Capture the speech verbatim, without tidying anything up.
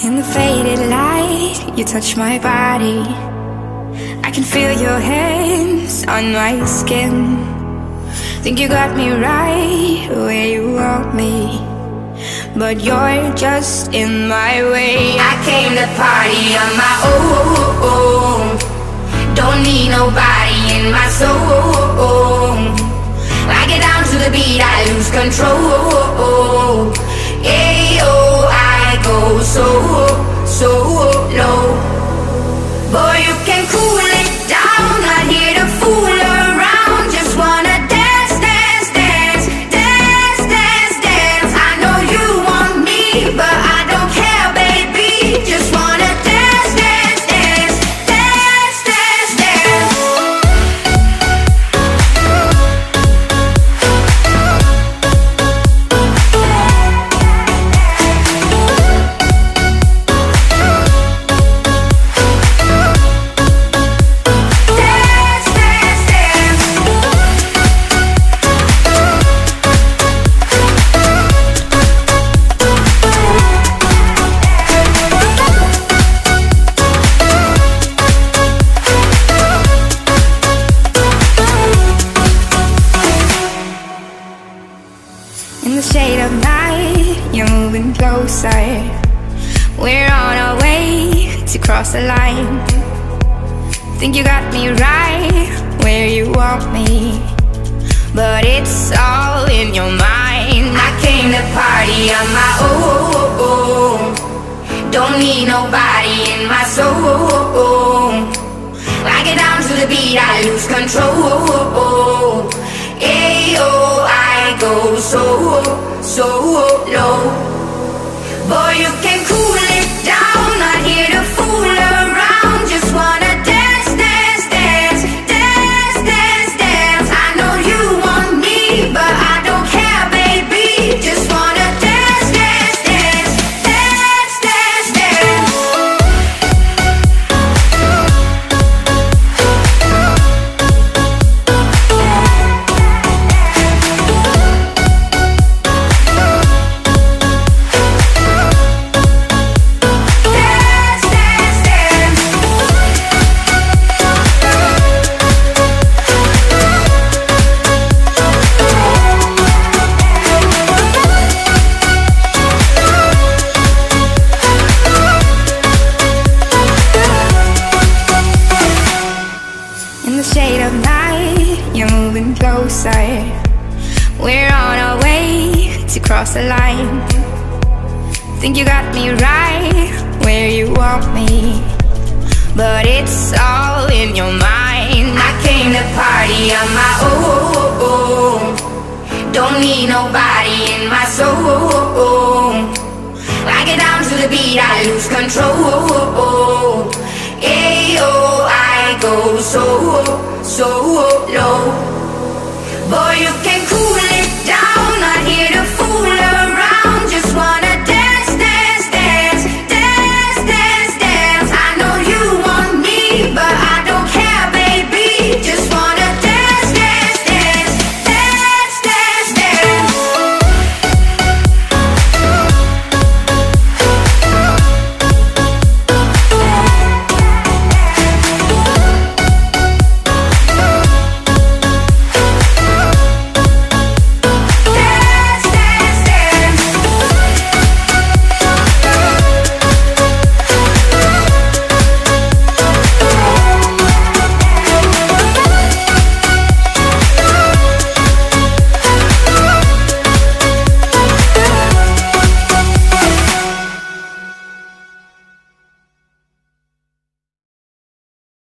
In the faded light, you touch my body. I can feel your hands on my skin. Think you got me right where you want me, but you're just in my way. I came to party on my own. Don't need nobody in my soul. I get down to the beat, I lose control. Ayo, I go so, so low. Boy, you can cool it down, not here to fool around. Just wanna dance, dance, dance, dance, dance, dance. I know you want me, but I don't care, baby. Just wanna dance, dance, dance, dance, dance, dance. In the shade of night, you're moving closer. We're on our way to cross the line. Think you got me right where you want me, but it's all in your mind. I came to party on my own. Don't need nobody in my soul. I get down to the beat, I lose control. Ayo, I go so, so low. Boy, you can cool it down, not here to fool around. Just wanna dance, dance, dance, dance, dance, dance. I know you want me, but I don't care, baby. Just wanna dance, dance, dance, dance, dance, dance. In the shade of night, you're moving closer. We're on our way to cross the line. Think you got me right where you want me, but it's all in your mind. I came to party on my own. Don't need nobody in my soul. I get down to the beat, I lose control. Ayo, I go so, so low. Boy, you